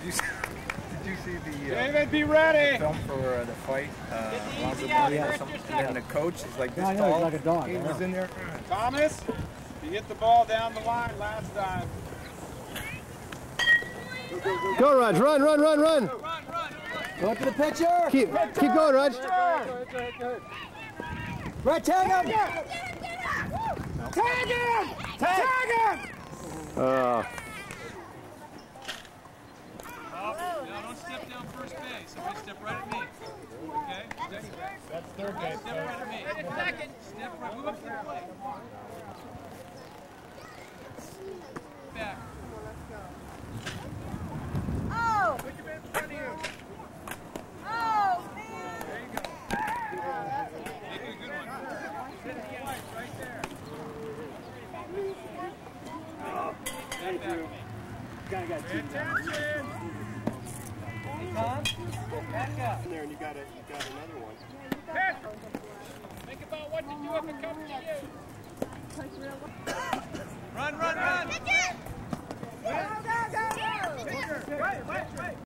Did you see the David, be ready. film for the fight? Alonzo Mourning or something? And then the coach is like this tall. He's like a dog. He was in there. Thomas, you hit the ball down the line last time. Go, Raj. Run. Go up to the pitcher. Keep going, Raj. Right, tag him. Tag him! Tag him! No, don't step down first base. Somebody step right at me. Okay? That's third base. Step right at me. Second. Step right. Move up to the plate. Back. Oh! Put your man in front of you. Oh, man! There you go. Make it a good one. Hit the light right there. Step back. Pay attention. Tom, back up. There, and you got another one. Hit. Think about what to do if it comes to you. Run. Go, go, go, go! Wait.